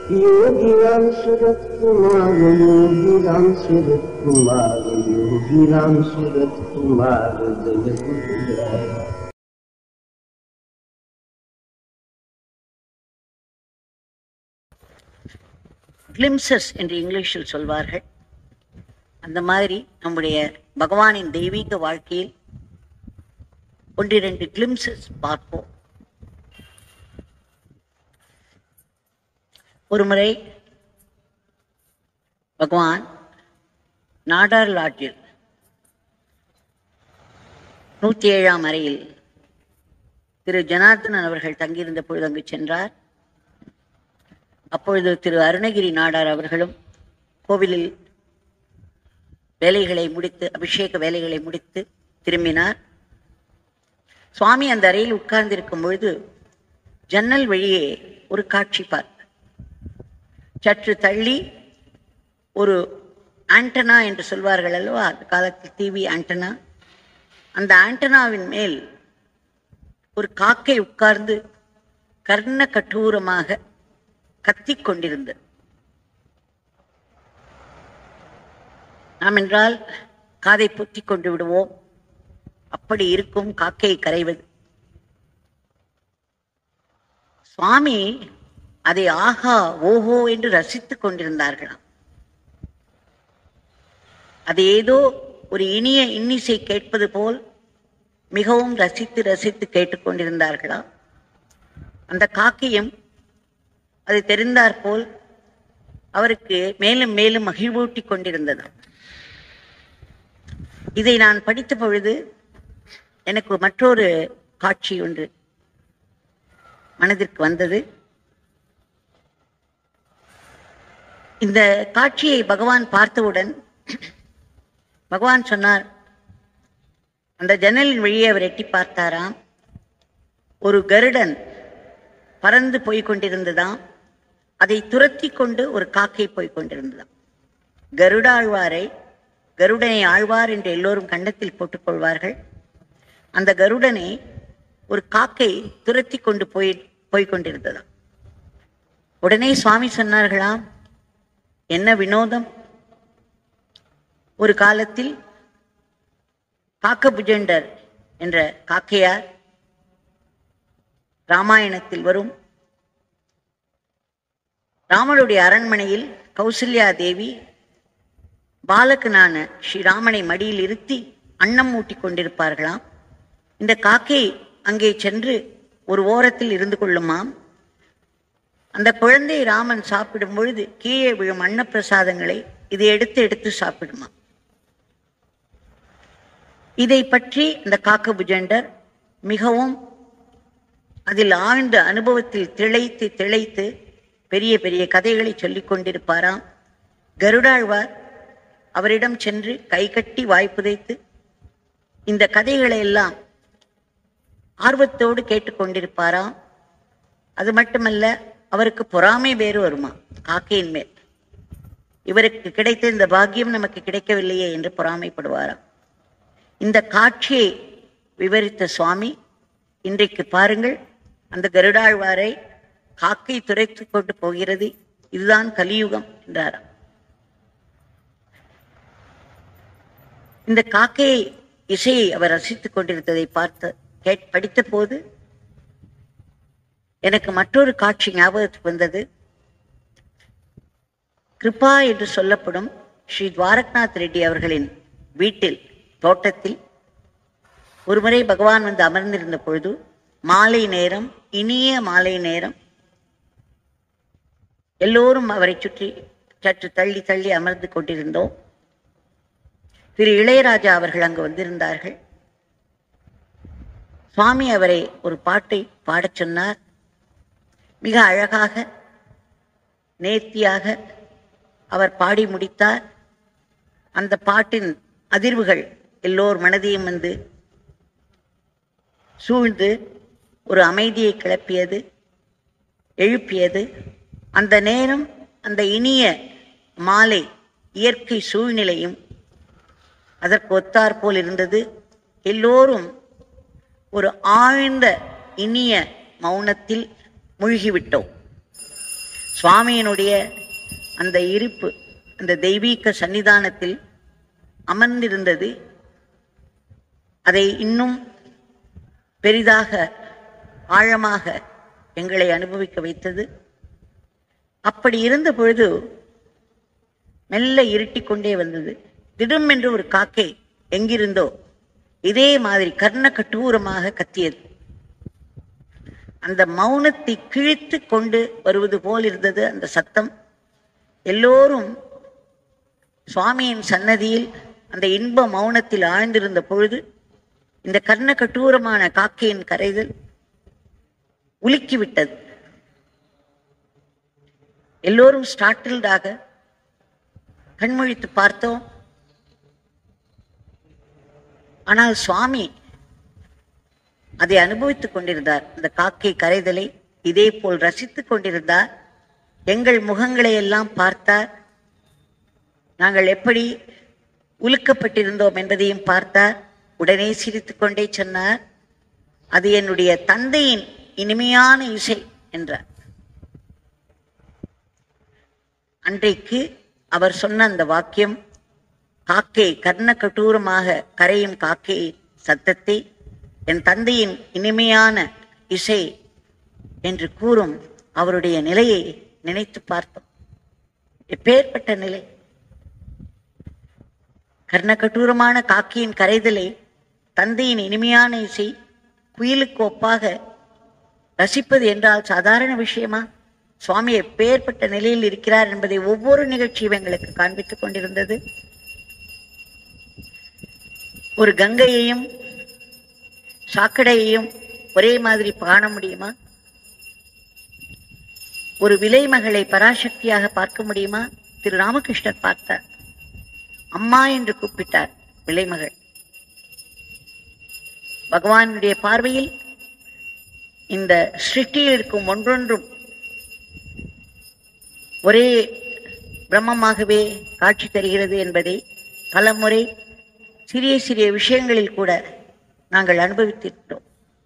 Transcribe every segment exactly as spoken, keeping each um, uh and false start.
Yogi Ramsuratkumar, Yogi Ramsuratkumar, Yogi Ramsuratkumar, Jaya Guru. Glimpses என்று இங்கிலீஷில் சொல்வார்கள். அந்த மாதிரி நம்முடைய பகவானின் தெய்வீக வாழ்க்கையில் ஒன்றிரண்டு கிளிம்சஸ் பார்ப்போம். ஒரு முறை பகவான் நாடார் லாட்ஜில் நூற்றி ஏழாம் அறையில் திரு ஜனார்தனன் அவர்கள் தங்கியிருந்த பொழுது அங்கு சென்றார். அப்பொழுது திரு அருணகிரி நாடார் அவர்களும் கோவிலில் வேலைகளை முடித்து அபிஷேக வேலைகளை முடித்து திரும்பினார். சுவாமி அந்த அறையில் உட்கார்ந்திருக்கும் பொழுது ஜன்னல் வழியே ஒரு காட்சி பார்த்தார். சற்று தள்ளி ஒரு ஆண்டனா என்று சொல்வார்கள் அல்லவா, அந்த காலத்தில் டிவி ஆண்டனா, அந்த ஆண்டனாவின் மேல் ஒரு காக்கை உட்கார்ந்து கர்ண கட்டூரமாக கத்திக் கொண்டிருந்தது. நாம் என்றால் காதை பொத்திக் கொண்டு விடுவோம், அப்படி இருக்கும் காக்கையை கரைவது. சுவாமி அதை ஆஹா ஓஹோ என்று ரசித்துக் கொண்டிருந்தார்களாம். அது ஏதோ ஒரு இனிய இன்னிசை கேட்பது போல் மிகவும் ரசித்து ரசித்து கேட்டுக்கொண்டிருந்தார்களாம். அந்த காக்கையும் அது தெரிந்தாற் போல் அவருக்கு மேலும் மேலும் மகிழ்வூட்டி கொண்டிருந்தது. இதை நான் படித்த பொழுது எனக்கு மற்றொரு காட்சி ஒன்று மனதிற்கு வந்தது. இந்த காட்சியை பகவான் பார்த்தவுடன் பகவான் சொன்னார், அந்த ஜன்னலின் வழியே அவர் எட்டி பார்த்தாராம். ஒரு கருடன் பறந்து போய்கொண்டிருந்ததாம். அதை துரத்தி கொண்டு ஒரு காக்கை போய்கொண்டிருந்ததாம். கருடாழ்வாரை, கருடனை ஆழ்வார் என்று எல்லோரும் கன்னத்தில் போட்டுக் கொள்வார்கள். அந்த கருடனை ஒரு காக்கை துரத்தி கொண்டு போய் போய்கொண்டிருந்ததாம். உடனே சுவாமி சொன்னார்களாம், என்ன வினோதம்! ஒரு காலத்தில் காக்கபுஜண்டர் என்ற காக்கையார் ராமாயணத்தில் வரும். ராமனுடைய அரண்மனையில் கௌசல்யா தேவி பாலகனான ஸ்ரீராமனை மடியில் இருத்தி அன்னம் ஊட்டி கொண்டிருப்பார்களாம். இந்த காக்கை அங்கே சென்று ஒரு ஓரத்தில் இருந்து கொள்ளுமாம். அந்த குழந்தை ராமன் சாப்பிடும் பொழுது கீழே விழும் அன்னப்பிரசாதங்களை இதை எடுத்து எடுத்து சாப்பிடுமா. இதை பற்றி இந்த காக்கபுஜண்டர் மிகவும் அதில் ஆழ்ந்த அனுபவத்தில் திளைத்து திளைத்து பெரிய பெரிய கதைகளை சொல்லிக் கொண்டிருப்பாராம். கருடாழ்வார் அவரிடம் சென்று கை கட்டி வாய்ப்புதைத்து இந்த கதைகளை எல்லாம் ஆர்வத்தோடு கேட்டுக்கொண்டிருப்பாராம். அது மட்டுமல்ல, அவருக்கு பொறாமை வேறு வருமா காக்கையின் மேல். இவருக்கு கிடைத்த இந்த பாக்கியம் நமக்கு கிடைக்கவில்லையே என்று பொறாமைப்படுவாராம். இந்த காட்சியை விவரித்த சுவாமி இன்றைக்கு பாருங்கள், அந்த கருடாழ்வாரை காக்கை துரைத்து கொண்டு போகிறது, இதுதான் கலியுகம் என்றாராம். இந்த காக்கையை இசையை அவர் ரசித்துக் கொண்டிருந்ததை பார்த்து கேட் படித்த போது எனக்கு மற்றொரு காட்சி ஞாபகத்துக்கு வந்தது. கிருபா என்று சொல்லப்படும் ஸ்ரீ துவாரக்நாத் ரெட்டி அவர்களின் வீட்டில் தோட்டத்தில் ஒருமுறை பகவான் வந்து அமர்ந்திருந்த பொழுது மாலை நேரம், இனிய மாலை நேரம், எல்லோரும் அவரை சுற்றி சற்று தள்ளி தள்ளி அமர்ந்து கொண்டிருந்தோம். திரு இளையராஜா அவர்கள் அங்கு வந்திருந்தார்கள். சுவாமி அவரை ஒரு பாட்டை பாடச் சொன்னார். மிக அழகாக நேர்த்தியாக அவர் பாடி முடித்தார். அந்த பாட்டின் அதிர்வுகள் எல்லோர் மனதையும் வந்து சூழ்ந்து ஒரு அமைதியை கிளப்பியது, எழுப்பியது. அந்த நேரம், அந்த இனிய மாலை இயற்கை சூழ்நிலையும் அதற்கு ஒத்தாற்போல் இருந்தது. எல்லோரும் ஒரு ஆழ்ந்த இனிய மௌனத்தில் மூழ்கிவிட்டோம். சுவாமியினுடைய அந்த இருப்பு, அந்த தெய்வீக சன்னிதானத்தில் அமர்ந்திருந்தது அதை இன்னும் பெரிதாக ஆழமாக எங்களை அனுபவிக்க வைத்தது. அப்படி இருந்த பொழுது மெல்ல இருட்டி கொண்டே வந்தது. திடும் என்று ஒரு காக்கை எங்கிருந்தோ இதே மாதிரி கர்ண கட்டூரமாக கத்தியது. அந்த மௌனத்தை கிழித்து கொண்டு வருவது போல் இருந்தது அந்த சத்தம். எல்லோரும் சுவாமியின் சன்னதியில் அந்த இன்ப மௌனத்தில் ஆழ்ந்திருந்த பொழுது இந்த கர்ண கட்டூரமான காக்கையின் கரைதல் உலுக்கிவிட்டது. எல்லோரும் ஸ்டார்டில்டாக கண்மொழித்து பார்த்தோம். ஆனால் சுவாமி அதை அனுபவித்துக் கொண்டிருந்தார். அந்த காக்கை கரைதலை இதே போல் ரசித்துக் கொண்டிருந்தார். எங்கள் முகங்களை எல்லாம் பார்த்தார். நாங்கள் எப்படி உலுக்கப்பட்டிருந்தோம் என்பதையும் பார்த்தார். உடனே சிரித்துக் கொண்டே சொன்னார், அது என்னுடைய தந்தையின் இனிமையான இசை என்றார். அன்றைக்கு அவர் சொன்ன அந்த வாக்கியம், காக்கை கர்ண கட்டூரமாக கரையும் காக்கை சத்தத்தை என் தந்தையின் இனிமையான இசை என்று கூறும் அவருடைய நிலையை நினைத்து பார்த்தோம். எப்பேற்பட்ட நிலை! கர்ணகட்டூரமான காக்கையின் கரைதலை தந்தையின் இனிமையான இசை குயிலுக்கு ஒப்பாக ரசிப்பது என்றால் சாதாரண விஷயமா? சுவாமி எப்பேற்பட்ட நிலையில் இருக்கிறார் என்பதை ஒவ்வொரு நிகழ்ச்சியும் எங்களுக்கு காண்பித்துக் கொண்டிருந்தது. ஒரு கங்கையையும் சாக்கடையையும் ஒரே மாதிரி காண முடியுமா? ஒரு விலை மகளை பராசக்தியாக பார்க்க முடியுமா? திரு ராமகிருஷ்ணர் பார்த்தார். அம்மா என்று கூப்பிட்டார் விலைமகள். பகவானுடைய பார்வையில் இந்த சிருஷ்டியில் இருக்கும் ஒன்றொன்றும் ஒரே பிரம்மமாகவே காட்சி தருகிறது என்பதை பல முறை சிறிய சிறிய விஷயங்களில் கூட நாங்கள் அனுபவித்திருக்கிறோம்.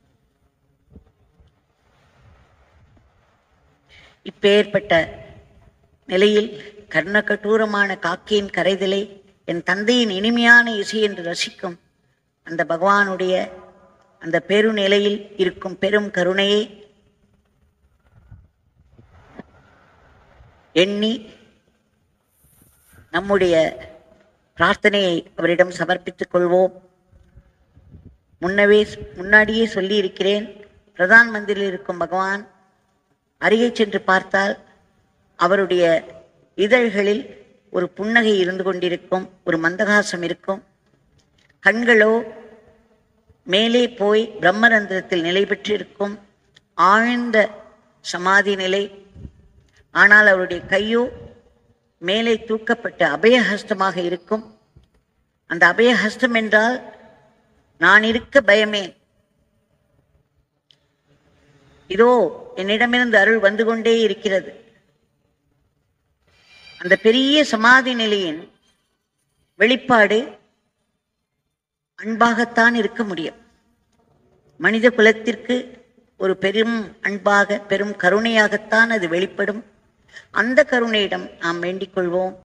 இப்பேற்பட்ட நிலையில் கர்ணகட்டூரமான காக்கையின் கரைதலை என் தந்தையின் இனிமையான இசை என்று ரசிக்கும் அந்த பகவானுடைய அந்த பெருநிலையில் இருக்கும் பெரும் கருணையை எண்ணி நம்முடைய பிரார்த்தனையை அவரிடம் சமர்ப்பித்துக் கொள்வோம். முன்னவே முன்னாடியே சொல்லி இருக்கிறேன், பிரதான் மந்திரில் இருக்கும் பகவான் அருகே சென்று பார்த்தால் அவருடைய இதழ்களில் ஒரு புன்னகை இருந்து கொண்டிருக்கும், ஒரு மந்தகாசம் இருக்கும். கண்களோ மேலே போய் பிரம்மரந்திரத்தில் நிலை பெற்றிருக்கும் ஆழ்ந்த சமாதி நிலை. ஆனால் அவருடைய கையோ மேலே தூக்கப்பட்ட அபயஹஸ்தமாக இருக்கும். அந்த அபயஹஸ்தம் என்றால் நான் இருக்க பயமே, இதோ என்னிடமிருந்து அருள் வந்து கொண்டே இருக்கிறது. அந்த பெரிய சமாதி நிலையின் வெளிப்பாடு அன்பாகத்தான் இருக்க முடியும். மனித குலத்திற்கு ஒரு பெரும் அன்பாக பெரும் கருணையாகத்தான் அது வெளிப்படும். அந்த கருணையிடம் நாம் வேண்டிக் கொள்வோம்.